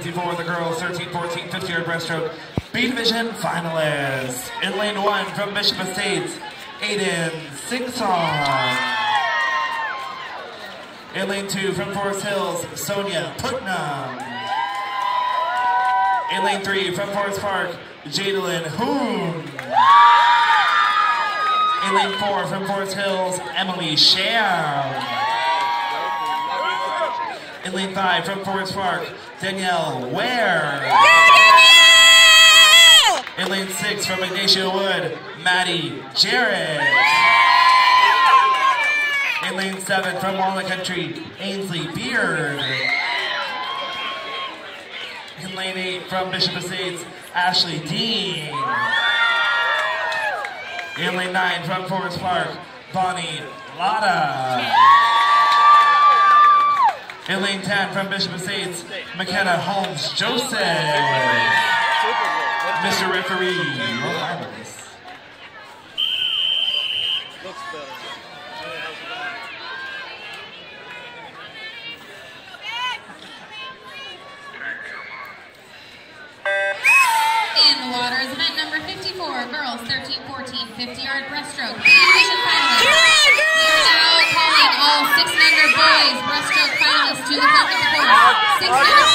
54, the girls 13-14 50-yard breaststroke B division finalists. In lane 1 from Bishop Estates, Aiden Singsong. In lane 2 from Forest Hills, Sonia Putnam. In lane 3 from Forest Park, Jadalyn Hoon. In lane 4 from Forest Hills, Emily Sham. In lane 5 from Forest Park, Danielle Ware. In lane 6 from Ignacio Wood, Maddie Jarrett. In lane 7 from Walnut Country, Ainsley Beard. In lane 8 from Bishop Estates, Ashley Dean. In lane 9 from Forest Park, Bonnie Lotta. In lane 10 from Bishop Estates, McKenna Holmes Joseph. Mr. Referee, roll eyes. Looks better. In the water is event number 54, girls 13-14 50-yard breaststroke division finalists. We are now calling all 6 and under boys breaststroke finalists to the front of the court. 6 and under